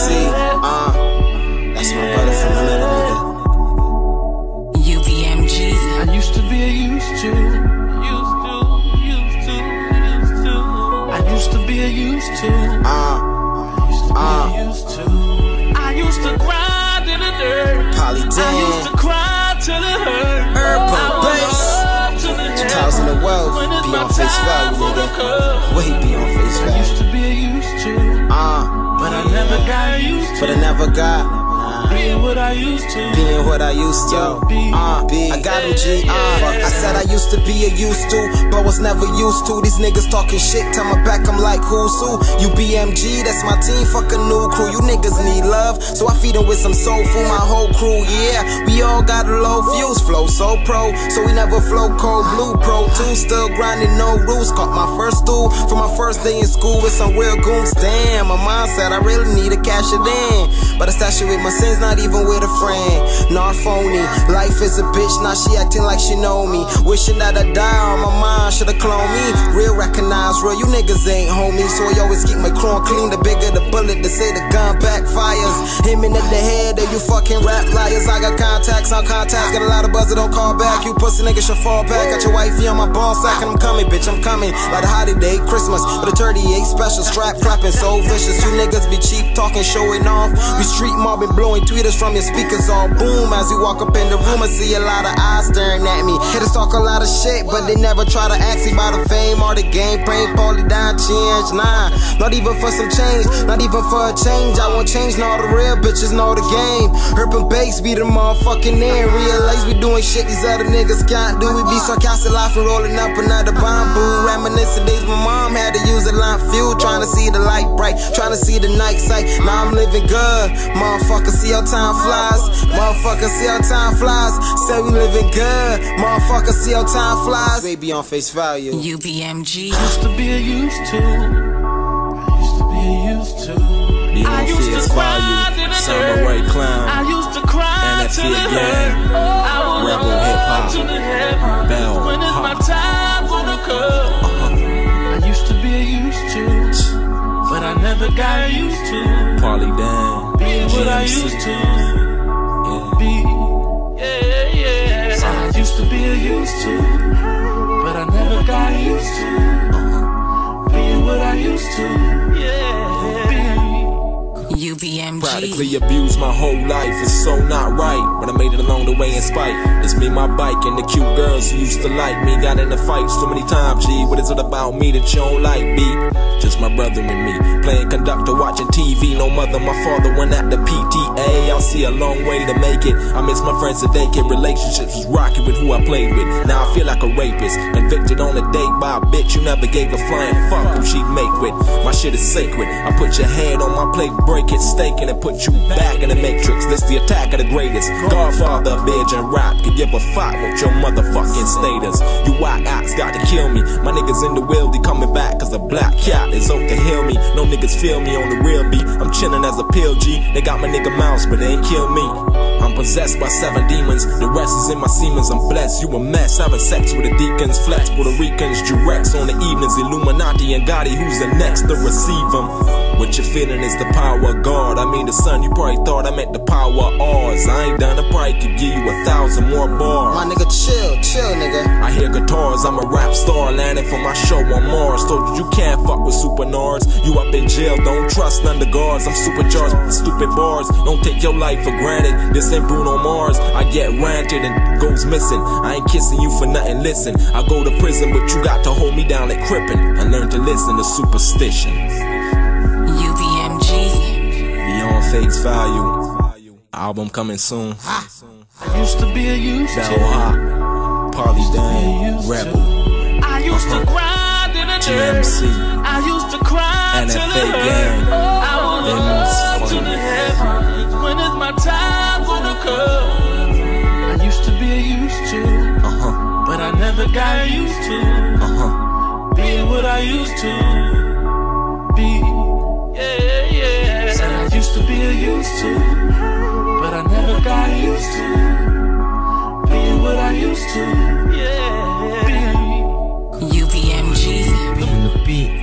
That's my brother from another nigga. UBMG. I used to be a used to. I used to be a used to. I used to grind in the dirt. Polly Dan. I used to cry till it hurt. Urban Bass. 2012. Be on face value, nigga. Wait, be on face value. I used to be a used to. But I never got used to. But I never got being what I used to. Being what I used to. I got him, G. I said I used to be a used to, but was never used to. These niggas talking shit, tell my back, I'm like, who's who? UBMG, that's my team, fuck a new crew. You niggas need love, so I feed them with some soul food. My whole crew, yeah, we all got a low fuse. Flow so pro, so we never flow cold. Blue Pro 2, still grinding, no rules. Caught my first stool for my first day in school with some real goons. Damn, my mom said I really need to cash it in, but I stash it with my sins, not even with a friend. Nah, phony, life is a bitch, now she acting like she know me. Wishing that I die on my mind, should've cloned me. Real recognize real, you niggas ain't homies, so I always keep my chrome clean. The bigger the bullet, they say the gun backfires. Aiming at the head of you fucking rap liars. I got contacts on contacts, got a lot of buzz that don't call back. You pussy niggas should fall back. Got your wifey on my ball sack, and I'm coming, bitch, I'm coming. Like a holiday, Christmas, with a 38 special strap clapping so vicious. You niggas be cheap talking, showing off. We street mobbing, blowing tweeters from your speakers all boom. As we walk up in the room, I see a lot of eyes staring at me. Hitters talk a lot of shit, but they never try to ask me about the fame or the game. Praying Paulie down change, nah, not even for some change, not even for a change. I won't change, no, the real bitches know the game. Urban Bass be the motherfucking in. Realize we doing shit these other niggas can't do. We be sarcastic, laughing, rolling up another bamboo. Reminiscing days my mom had to use a lamp fuel, trying to see the light bright, trying to see the night sight. Now I'm living good, motherfucker, see how time flies. Motherfucker, see how time flies. Say we living good, motherfucker, see how time flies. Baby on face value. UBMG. I used to be a used to. I used to be a used to. Be on face value. Summer Ray Clown. I used to cry till it hurt. Rebel hip hop. Bell. When is my time gonna come? I used to be a used to, but I never got used to. Polly Dan. Being what I used to. Be. Yeah. I used to be a used to, but I never got used to. Being what I used to. UBMG. Practically abused my whole life, it's so not right, but I made it along the way in spite. It's me, my bike, and the cute girls who used to like me. Got in the fights so many times, G. What is it about me that you don't like, B? Just my brother and me, playing conductor, watching TV. No mother, my father went at the PTA. I'll see a long way to make it. I miss my friends today, kid. Relationships was rocking with who I played with. Now I feel like a rapist, convicted on a date by a bitch you never gave a flying fuck who she'd make with. My shit is sacred, I put your head on my plate, break it, staking and put you back in the matrix. This the attack of the greatest. Godfather, bitch, and rap. Could give a fuck with your motherfucking status. You white acts got to kill me. My niggas in the wheel, they coming back cause the black cat is out to heal me. No niggas feel me on the real beat. I'm chillin' as a pill G. They got my nigga mouse, but they ain't kill me. I'm possessed by 7 demons. The rest is in my Siemens. I'm blessed. You a mess. Having sex with the deacons. Flex Puerto Ricans. Jurex on the evenings. Illuminati and Gotti. Who's the next to receive them? What you're feeling is the power of God. I mean the sun. You probably thought I meant the power of ours. I ain't done. I probably could give you 1,000 more bars. My nigga, chill, nigga. I hear guitars. I'm a rap star. Landing for my show on Mars. Told you can't fuck with super nards. You up in jail. Don't trust none of the guards. I'm supercharged with stupid bars. Don't take your life for granted. This ain't Bruno Mars. I get ranted and goes missing. I ain't kissing you for nothing. Listen, I go to prison, but you got to hold me down like crippin'. I learned to listen to superstition. UBMG. Beyond face value. Album coming soon. I used to be a used to. Bell Hot. Polly Dan. Rebel. I used to grind in a GMC. I used to cry till NFA it gang. hurt. I will look to the heavens. When is my time gonna come? I used to be a used to, but I never got used to. Being what I used to be. Yeah. Said I used to be a used to, but I never got used to. Being what I used to. Yeah. UBMG. On the beat.